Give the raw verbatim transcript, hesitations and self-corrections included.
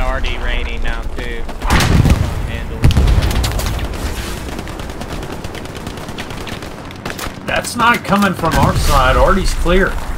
Artie raining now too. Handle. That's not coming from our side. Artie's clear.